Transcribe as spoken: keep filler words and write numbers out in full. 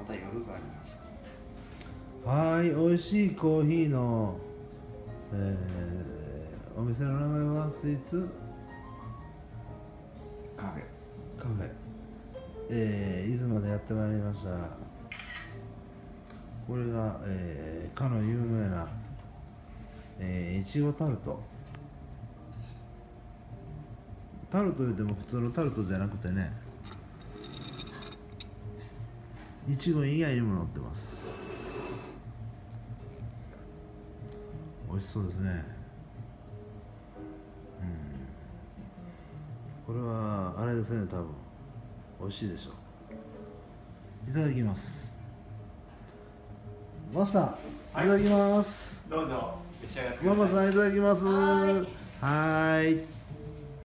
た夜がありますか？ はい、美味しいコーヒーの、えー、お店の名前はスイーツカフェカフェ、えー、いつまでやってまいりました。これが、えー、かの有名な、えー、いちごタルト。タルト言っても普通のタルトじゃなくてね、いちご以外にも乗ってます。美味しそうですね。うん、これはあれですね、多分美味しいでしょう。いただきます。マスター、 はい、 いただきます。 どうぞ召し上がってください。 ママさんいただきます。 はーい。 はーい。